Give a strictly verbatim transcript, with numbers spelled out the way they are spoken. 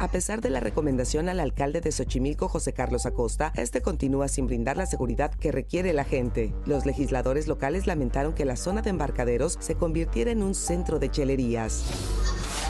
A pesar de la recomendación al alcalde de Xochimilco, José Carlos Acosta, este continúa sin brindar la seguridad que requiere la gente. Los legisladores locales lamentaron que la zona de embarcaderos se convirtiera en un centro de chelerías.